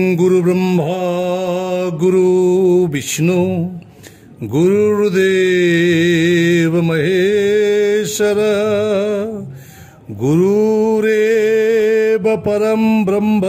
गुरु ब्रह्मा गुरु विष्णु गुरुर्देव महेश्वर गुरुरेव परम ब्रह्म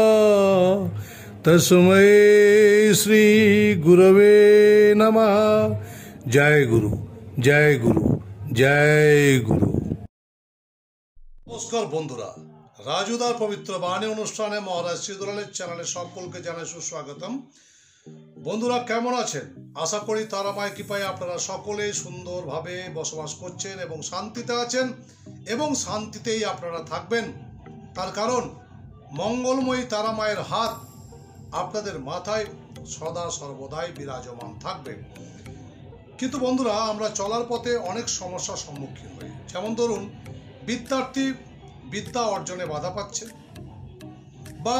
तस्मै श्री गुरवे नमः। जय गुरु जय गुरु जय गुरु। नमस्कार बंधुरा, राजुदार पवित्र बाणी अनुष्ठाने महाराज श्रीदुलालेर चैनेले सकलके जानाई सुस्वागतम। बंधुरा केमन आछेन? आशा करी तारामाय कृपाय आपनारा सकलेई सुंदरभावे बसबास करछेन एबं शांतिते आछेन एबं शांतितेई आपनारा थाकबेन। तार कारण मंगलमयी तारामायेर हाथ आपनादेर माथाय सदा सर्वदाई बिराजमान थाकबे। किन्तु बंधुरा आमरा चलार पथे अनेक समस्यार सम्मुखीन हई। जेमन धरुन विद्यार्थी विद्या अर्जने बाधा पाচ্ছে বা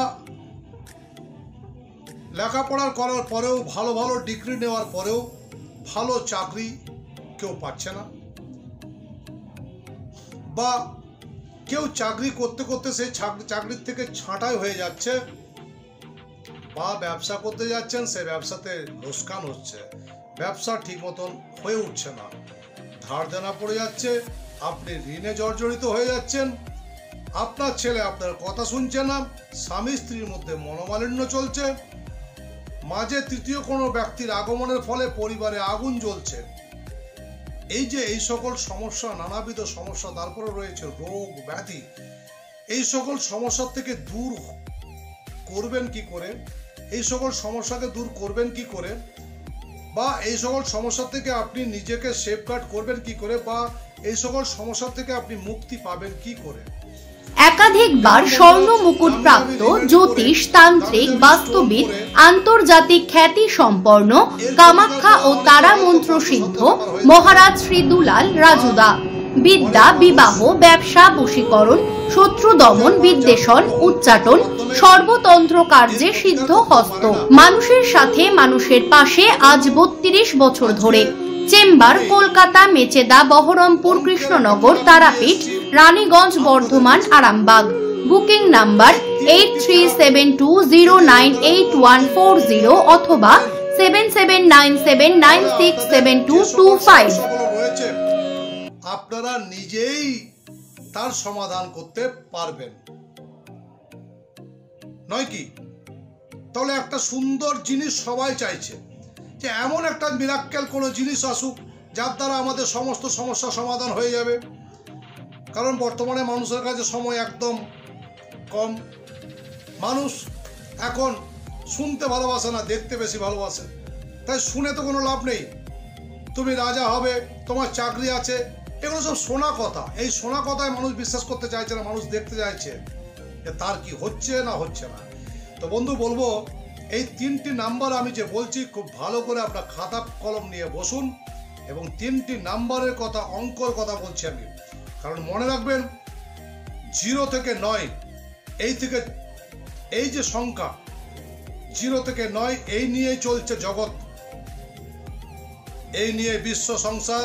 লেখাপড়া করার পরেও ভালো ভালো ডিগ্রি নেওয়ার পরেও ভালো চাকরি কেউ পাচ্ছে না, বা কেউ চাকরি করতে করতে সেই চাকরির থেকে ছাঁটাই হয়ে যাচ্ছে, বা ব্যবসা করতে যাচ্ছেন সেই ব্যবসাতে লোকসান হচ্ছে, ব্যবসা ঠিক মতন হয়ে উঠছে না, ধার দেনা পড়ে যাচ্ছে, আপনি ঋণে জর্জরিত হয়ে যাচ্ছেন, আপনার ছেলে আপনার কথা শুনছে না, স্বামী স্ত্রীর মধ্যে মনোমালিন্য চলছে, মাঝে তৃতীয় কোনো ব্যক্তির আগমনের ফলে পরিবারে আগুন জ্বলছে। এই যে এই সকল সমস্যা, নানাবিধ সমস্যা, তারপরে রয়েছে রোগ ব্যাধি, এই সকল সমস্যার থেকে দূর করবেন কি করে, এই সকল সমস্যাকে দূর করবেন কি করে, বা এই সকল সমস্যা থেকে আপনি নিজেকে সেফগার্ড করবেন কি করে, বা এই সকল সমস্যা থেকে আপনি মুক্তি পাবেন কি করে। একাধিকবার স্বর্ণ মুকুট প্রাপ্ত জ্যোতিষ, তান্ত্রিক, বাস্তুবিদ, আন্তর্জাতিক খ্যাতি সম্পন্ন কামাখ্যা ও তারা মন্ত্র সিদ্ধ মহারাজ শ্রী দুলাল রাজুদা বিদ্যা, বিবাহ, ব্যবসা, বশীকরণ, শত্রু দমন, বিদ্বেষণ, উচ্চাটন, সর্বতন্ত্র কার্যে সিদ্ধ হস্ত। মানুষের সাথে মানুষের পাশে আজ 32 বছর ধরে। Chamber Kolkata, Mecheda, Baharampur, Krishnanagar, Tarapith, Raniganj, Bardhaman, Arambagh. Booking number 8372098140 অথবা 7797967225। আপনারা নিজেই তার সমাধান করতে পারবেন, নয় কি? তাহলে একটা সুন্দর জিনিস সবাই চাইছে যে এমন একটা মিরাক্কেল কোনো জিনিস আসুক যার দ্বারা আমাদের সমস্ত সমস্যা সমাধান হয়ে যাবে। কারণ বর্তমানে মানুষের কাছে সময় একদম কম। মানুষ এখন শুনতে ভালোবাসে না, দেখতে বেশি ভালোবাসে। তাই শুনে তো কোনো লাভ নেই। তুমি রাজা হবে, তোমার চাকরি আছে, এগুলো সব শোনা কথা। এই শোনা কথায় মানুষ বিশ্বাস করতে চাইছে না, মানুষ দেখতে চাইছে যে তার কি হচ্ছে না হচ্ছে না। তো বন্ধু বলবো, এই 3টি নাম্বার আমি যে বলছি খুব ভালো করে আপনার খাতা কলম নিয়ে বসুন এবং 3টি নাম্বারের কথা, অঙ্কর কথা বলছি আমি। কারণ মনে রাখবেন 0 থেকে 9, এই যে সংখ্যা 0 থেকে 9, এই নিয়েই চলছে জগৎ, এই নিয়ে বিশ্ব সংসার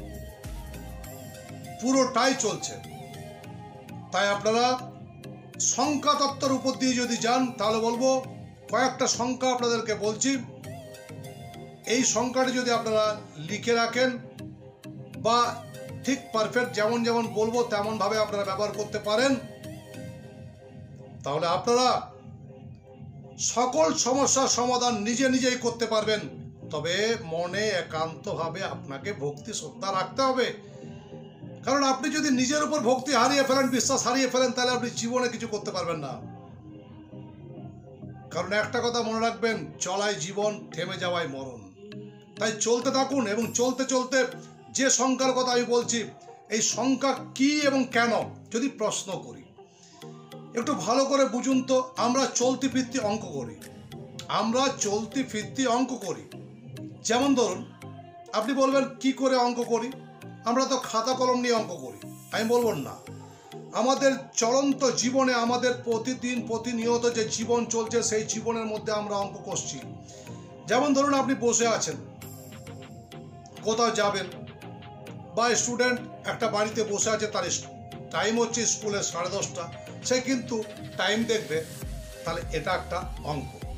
পুরোটাই চলছে। তাই আপনারা সংখ্যা তত্ত্বের উপর দিয়ে যদি যান তাহলে বলবো কয়েকটা সংখ্যা আপনাদেরকে বলছি। এই সংখ্যাটি যদি আপনারা লিখে রাখেন বা ঠিক পারফেক্ট যেমন যেমন বলবো তেমন ভাবে আপনারা ব্যবহার করতে পারেন, তাহলে আপনারা সকল সমস্যার সমাধান নিজে নিজেই করতে পারবেন। তবে মনে একান্তভাবে আপনাকে ভক্তি শ্রদ্ধা রাখতে হবে। কারণ আপনি যদি নিজের উপর ভক্তি হারিয়ে ফেলেন, বিশ্বাস হারিয়ে ফেলেন, তাহলে আপনি জীবনে কিছু করতে পারবেন না। কারণ একটা কথা মনে রাখবেন, চলাই জীবন, থেমে যাওয়াই মরণ। তাই চলতে থাকুন এবং চলতে চলতে যে সংখ্যার কথা আমি বলছি, এই সংখ্যা কি এবং কেন যদি প্রশ্ন করি, একটু ভালো করে বুঝুন তো। আমরা চলতি ফিরতি অঙ্ক করি। যেমন ধরুন, আপনি বলবেন কি করে অঙ্ক করি? আমরা তো খাতা কলম নিয়ে অঙ্ক করি। আমি বলবো না, আমাদের চলন্ত জীবনে, আমাদের প্রতিদিন প্রতিনিয়ত যে জীবন চলছে, সেই জীবনের মধ্যে আমরা অঙ্ক করছি। যেমন ধরুন, আপনি বসে আছেন, কোথাও যাবেন, বা স্টুডেন্ট একটা বাড়িতে বসে আছে, তার টাইম হচ্ছে স্কুলের 10:30, সে কিন্তু টাইম দেখবে, তাহলে এটা একটা অঙ্ক।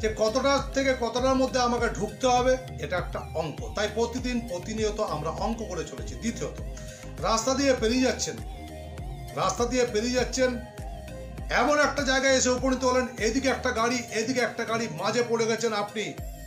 যে কতটা থেকে কতটার মধ্যে আমাকে ঢুকতে হবে, এটা একটা অঙ্ক। তাই প্রতিদিন প্রতিনিয়ত আমরা অঙ্ক করে চলেছি। দ্বিতীয়ত, রাস্তা দিয়ে পেরিয়ে যাচ্ছেন, এমন একটা জায়গায় এসে উপনীত হলেন, এদিকে একটা গাড়ি, মাঝে পড়ে গেছেন আপনি,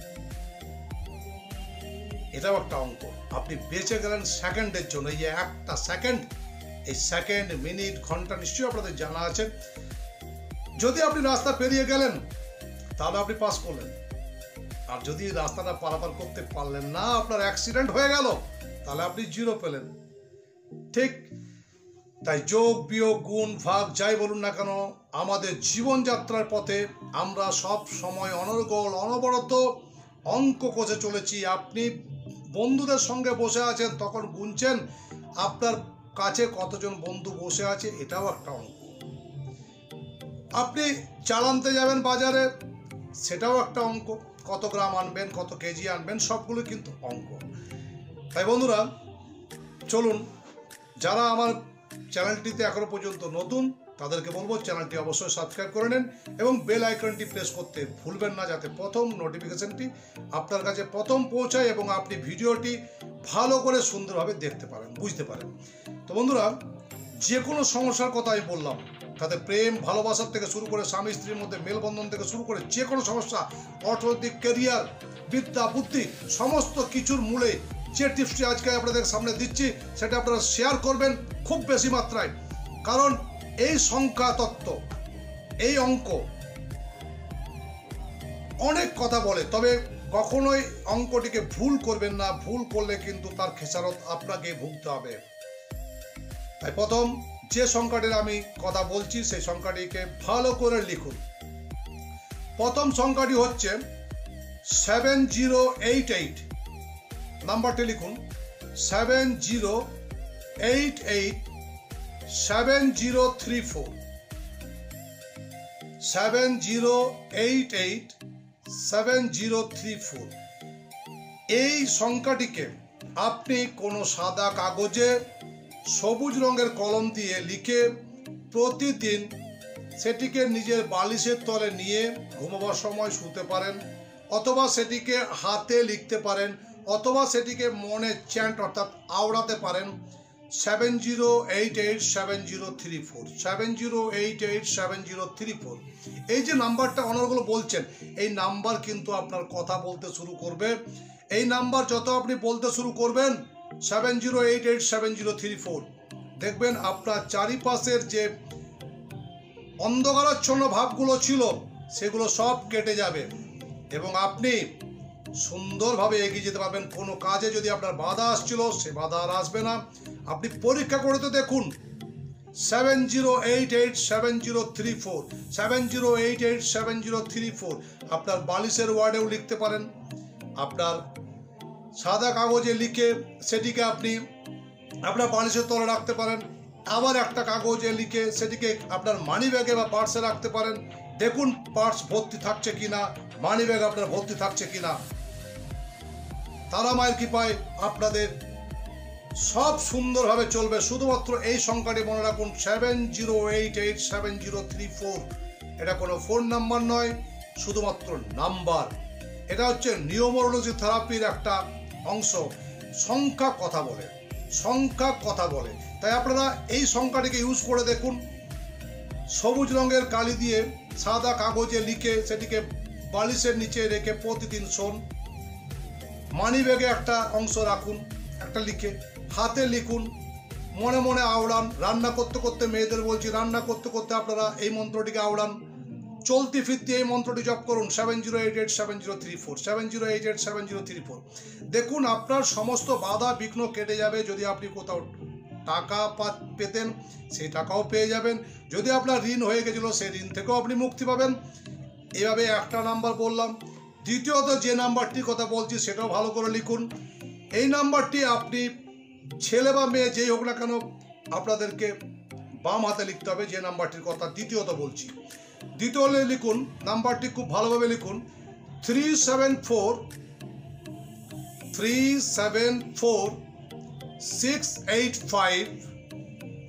এটাও একটা অঙ্ক। আপনি বেঁচে গেলেন সেকেন্ডের জন্য। এই যে একটা সেকেন্ড, এই সেকেন্ড, মিনিট, ঘন্টা নিশ্চয়ই আপনাদের জানা আছে। যদি আপনি রাস্তা পেরিয়ে গেলেন তাহলে আপনি পাস করলেন, আর যদি রাস্তাটা পারাপার করতে পারলেন না, আপনার অ্যাক্সিডেন্ট হয়ে গেল, তাহলে আপনি 0 পেলেন। ঠিক তাই যোগ, বিয়োগ, গুণ, ভাগ যাই বলুন না কেন, আমাদের জীবনযাত্রার পথে আমরা সব সময় অনর্গল অনবরত অঙ্ক কষে চলেছি। আপনি বন্ধুদের সঙ্গে বসে আছেন, তখন গুনছেন আপনার কাছে কতজন বন্ধু বসে আছে, এটাও একটা অঙ্ক। আপনি চাল আনতে যাবেন বাজারে, সেটাও একটা অঙ্ক। কত গ্রাম আনবেন, কত কেজি আনবেন, সবগুলো কিন্তু অঙ্ক। তাই বন্ধুরা, চলুন, যারা আমার চ্যানেলটিতে এখনো পর্যন্ত নতুন, তাদেরকে বলবো চ্যানেলটি অবশ্যই সাবস্ক্রাইব করে নেন এবং বেল আইকনটি প্রেস করতে ভুলবেন না, যাতে প্রথম নোটিফিকেশনটি আপনার কাছে প্রথম পৌঁছায় এবং আপনি ভিডিওটি ভালো করে সুন্দরভাবে দেখতে পারেন, বুঝতে পারেন। তো বন্ধুরা, যে কোনো সমস্যার কথা আমি বললাম, তাতে প্রেম ভালোবাসার থেকে শুরু করে স্বামী স্ত্রীর মধ্যে মেলবন্ধন থেকে শুরু করে যে কোনো সমস্যা, অর্থনৈতিক, ক্যারিয়ার, বিদ্যা, বুদ্ধি, সমস্ত কিছুর মূলে যে টিপসটি আজকে আপনাদের সামনে দিচ্ছি, সেটা আপনারা শেয়ার করবেন খুব বেশি মাত্রায়। কারণ এই সংখ্যা তত্ত্ব, এই অঙ্ক অনেক কথা বলে, তবে কখনোই অঙ্কটিকে ভুল করবেন না। ভুল করলে কিন্তু তার খেসারত আপনাকে ভুগতে হবে। তাই প্রথম যে সংখ্যাটির আমি কথা বলছি, সেই সংখ্যাটিকে ভালো করে লিখুন। প্রথম সংখ্যাটি হচ্ছে 7088। নাম্বারটি লিখুন 70887034, 70887034। এই সংখ্যাটিকে আপনি কোনো সাদা কাগজে সবুজ রঙের কলম দিয়ে লিখে প্রতিদিন সেটিকে নিজের বালিশের তলে নিয়ে ঘুমাবার সময় শুতে পারেন, অথবা সেটিকে হাতে লিখতে পারেন, অথবা সেটিকে মনে চ্যান্ট অর্থাৎ আওড়াতে পারেন। 70887034, 70887034। এই যে নাম্বারটা অনর্গল বলছেন, এই নাম্বার কিন্তু আপনার কথা বলতে শুরু করবে। এই নাম্বার যত আপনি বলতে শুরু করবেন, 70887034, দেখবেন আপনার চারিপাশের যে অন্ধকারাচ্ছন্ন ভাবগুলো ছিল, সেগুলো সব কেটে যাবে এবং আপনি সুন্দরভাবে এগিয়ে যেতে পারবেন। কোনো কাজে যদি আপনার বাধা আসছিল, সে বাধা আর আসবে না। আপনি পরীক্ষা করে তো দেখুন। 70887034, 70887034 আপনার বালিশের ওয়ার্ডেও লিখতে পারেন। আপনার সাদা কাগজে লিখে সেটিকে আপনি আপনার বালিশের তলে রাখতে পারেন। আবার একটা কাগজে লিখে সেটিকে আপনার মানি ব্যাগে বা পার্সে রাখতে পারেন। দেখুন পার্স ভর্তি থাকছে কিনা, মানি ব্যাগ আপনার ভর্তি থাকছে কিনা। তারা মায়ের কৃপায় আপনাদের সব সুন্দরভাবে চলবে। শুধুমাত্র এই সংখ্যাটি মনে রাখুন, 70887034। এটা কোনো ফোন নাম্বার নয়, শুধুমাত্র নাম্বার। এটা হচ্ছে নিউমারোলজি থেরাপির একটা অংশ। সংখ্যা কথা বলে, সংখ্যা কথা বলে। তাই আপনারা এই সংখ্যাটিকে ইউজ করে দেখুন। সবুজ রঙের কালি দিয়ে সাদা কাগজে লিখে সেটিকে বালিশের নিচে রেখে প্রতিদিন শোন। মানি ব্যাগে একটা অংশ রাখুন, একটা লিখে হাতে লিখুন, মনে মনে আওড়ান। রান্না করতে করতে, মেয়েদের বলছি, রান্না করতে করতে আপনারা এই মন্ত্রটিকে আওড়ান। চলতি ফিরতি এই মন্ত্রটি জপ করুন, 70887034, 70887034। দেখুন আপনার সমস্ত বাধা বিঘ্ন কেটে যাবে। যদি আপনি কোথাও টাকা পেতেন, সেই টাকাও পেয়ে যাবেন। যদি আপনার ঋণ হয়ে গেছিল, সেই ঋণ থেকেও আপনি মুক্তি পাবেন। এভাবে একটা নাম্বার বললাম। দ্বিতীয়ত যে নাম্বারটির কথা বলছি, সেটাও ভালো করে লিখুন। এই নাম্বারটি আপনি ছেলে বা মেয়ে যেই হোক না কেন, আপনাদেরকে বাম হাতে লিখতে হবে। যে নাম্বারটির কথা দ্বিতীয়ত বলছি, দ্বিতীয় লিখুন। নাম্বারটি খুব ভালোভাবে লিখুন, 374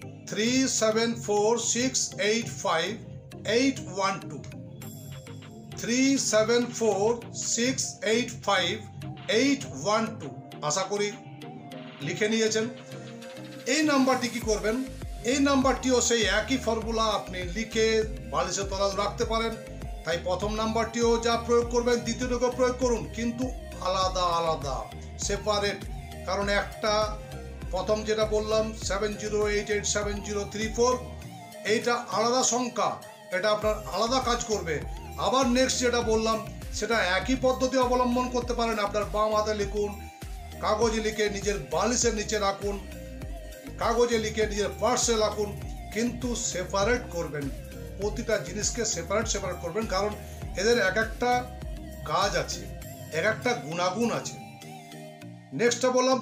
685 812। 37468581 আশা করি লিখে নিয়েছেন। এই নাম্বারটি কি করবেন, এই নাম্বারটিও সেই একই ফর্মুলা আপনি লিখে বালিশের তলায় রাখতে পারেন। তাই প্রথম নাম্বারটিও যা প্রয়োগ করবেন দ্বিতীয়টাকেও প্রয়োগ করুন, কিন্তু আলাদা আলাদা, সেপারেট। কারণ একটা প্রথম যেটা বললাম 70887034, এইটা আলাদা সংখ্যা, এটা আপনার আলাদা কাজ করবে। আবার নেক্সট যেটা বললাম সেটা একই পদ্ধতি অবলম্বন করতে পারেন। আপনার বাম হাতে লিখুন, কাগজে লিখে নিজের বালিশের নিচে রাখুন, কাগজে লিখে নিজের পার্সে রাখুন, কিন্তু সেপারেট করবেন। প্রতিটা জিনিসকে সেপারেট করবেন, কারণ এদের এক একটা কাজ আছে, এক একটা গুণাগুণ আছে। নেক্সটটা বললাম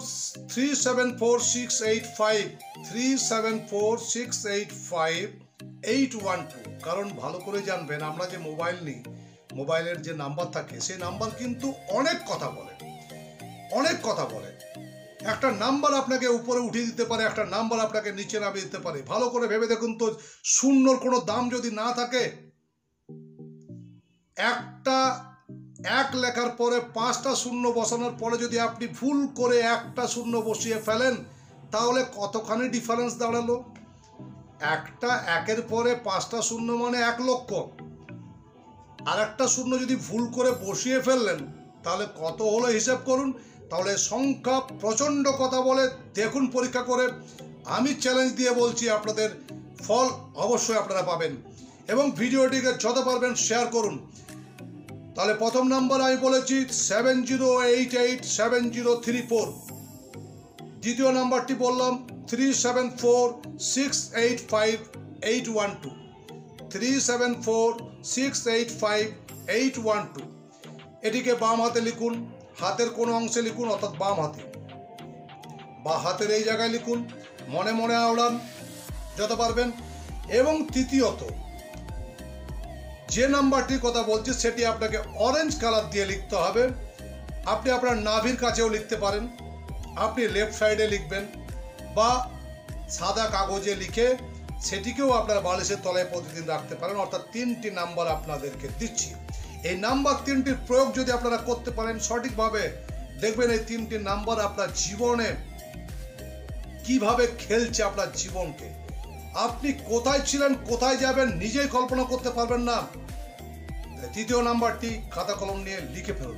374685 কারণ ভালো করে জানবেন, আমরা যে মোবাইল নিই, মোবাইলের যে নাম্বার থাকে সেই নাম্বার কিন্তু অনেক কথা বলে, অনেক কথা বলে। একটা নাম্বার আপনাকে উপরে উঠিয়ে দিতে পারে, একটা নাম্বার আপনাকে নিচে নামিয়ে দিতে পারে। ভালো করে ভেবে দেখুন তো, শূন্যর কোনো দাম যদি না থাকে, একটা এক লেখার পরে 5টা শূন্য বসানোর পরে যদি আপনি ভুল করে একটা শূন্য বসিয়ে ফেলেন, তাহলে কতখানি ডিফারেন্স দাঁড়ালো। একটা একের পরে 5টা শূন্য মানে 1 লক্ষ, আর একটা শূন্য যদি ভুল করে বসিয়ে ফেললেন তাহলে কত হলো হিসাব করুন। তাহলে সংখ্যা প্রচণ্ড কথা বলে, দেখুন পরীক্ষা করে। আমি চ্যালেঞ্জ দিয়ে বলছি, আপনাদের ফল অবশ্যই আপনারা পাবেন। এবং ভিডিওটিকে যত পারবেন শেয়ার করুন। তাহলে প্রথম নাম্বার আমি বলেছি 70887034, দ্বিতীয় নাম্বারটি বললাম 37468581 37468581। এটিকে বাম হাতে লিখুন, হাতের কোনো অংশে লিখুন, অর্থাৎ বাম হাতে বা হাতের এই জায়গায় লিখুন, মনে মনে আওড়ান যত পারবেন। এবং তৃতীয়ত যে নাম্বারটির কথা বলছি সেটি আপনাকে অরেঞ্জ কালার দিয়ে লিখতে হবে। আপনি আপনার নাভির কাছেও লিখতে পারেন, আপনি লেফট সাইডে লিখবেন, বা সাদা কাগজে লিখে সেটিকেও আপনার বালিশের তলায় প্রতিদিন রাখতে পারেন। অর্থাৎ 3টি নাম্বার আপনাদেরকে দিচ্ছি। এই নাম্বার 3টির প্রয়োগ যদি আপনারা করতে পারেন সঠিকভাবে, দেখবেন এই 3টি নাম্বার আপনার জীবনে কিভাবে খেলছে আপনার জীবনকে। আপনি কোথায় ছিলেন, কোথায় যাবেন নিজেই কল্পনা করতে পারবেন না। তৃতীয় নাম্বারটি খাতা কলম নিয়ে লিখে ফেলুন,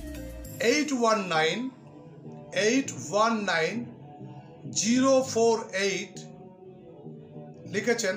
819048 লিখেছেন,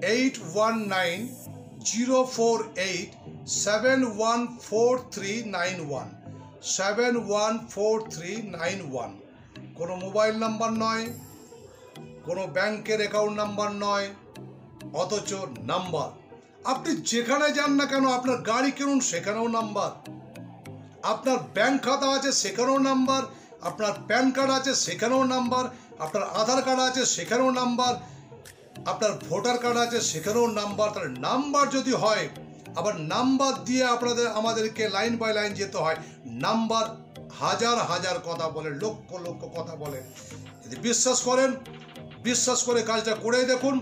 819048714391 কোনো মোবাইল নাম্বার নয়, কোনো ব্যাংকের অ্যাকাউন্ট নাম্বার নয়, অথচ নাম্বার। আপনি যেখানে যান না কেন, আপনার গাড়ি কিনুন সেখানেও নাম্বার, আপনার ব্যাংক খাতা আছে সেখানেও নাম্বার, আপনার প্যান কার্ড আছে সেখানেও নাম্বার, আপনার আধার কার্ড আছে সেখানেও নাম্বার, আপনার ভোটার কার্ড আছে সেখানেও নাম্বার। তাহলে নাম্বার যদি হয়, আবার নাম্বার দিয়ে আমাদেরকে লাইন বাই লাইন যেতে হয়। নাম্বার হাজার হাজার কথা বলে, লক্ষ লক্ষ কথা বলে। যদি বিশ্বাস করেন, বিশ্বাস করে কাজটা করে দেখুন,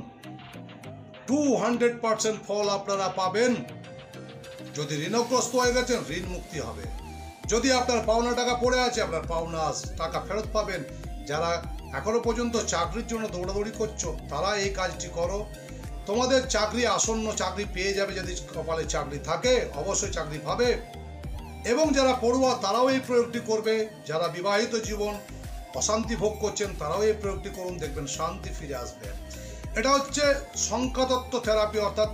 200% ফল আপনারা পাবেন। যদি ঋণগ্রস্ত হয়ে গেছেন, ঋণ মুক্তি হবে। যদি আপনার পাওনা টাকা পড়ে আছে, আপনার পাওনা টাকা ফেরত পাবেন। যারা এখনো পর্যন্ত চাকরির জন্য দৌড়াদৌড়ি করছো, তারা এই কাজটি করো। তোমাদের চাকরি আসন্ন, চাকরি পেয়ে যাবে। যদি কপালে চাকরি থাকে অবশ্যই চাকরি পাবে। এবং যারা পড়ুয়া তারাও এই প্রয়োগটি করবে। যারা বিবাহিত জীবন অশান্তি ভোগ করছেন তারাও এই প্রয়োগটি করুন, দেখবেন শান্তি ফিরে আসবে। এটা হচ্ছে সংখ্যাতত্ত্ব থেরাপি, অর্থাৎ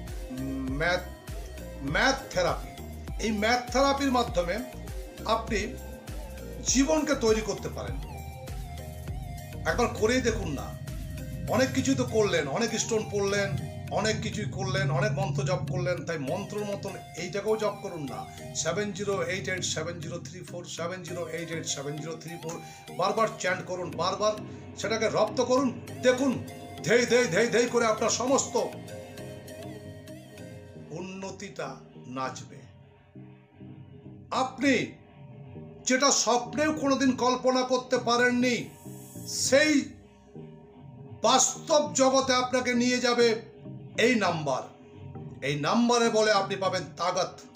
ম্যাথ থেরাপি। এই ম্যাথ থেরাপির মাধ্যমে আপনি জীবনকে তৈরি করতে পারেন। একবার করেই দেখুন না। অনেক কিছু তো করলেন, অনেক স্টোন পড়লেন, অনেক কিছুই করলেন, অনেক মন্ত্র জপ করলেন, তাই মন্ত্রের মতন এইটাকেও জপ করুন না। 70887034 70887034 বারবার চ্যান্ট করুন, বারবার সেটাকে রপ্ত করুন। দেখুন ধেই ধেই ধেই ধেই করে আপনার সমস্ত উন্নতিটা নাচবে। আপনি যেটা স্বপ্নেও কোনোদিন কল্পনা করতে পারেননি, সেই বাস্তব জগতে আপনাকে নিয়ে যাবে এই নাম্বার। এই নাম্বারে বলে আপনি পাবেন তাগত,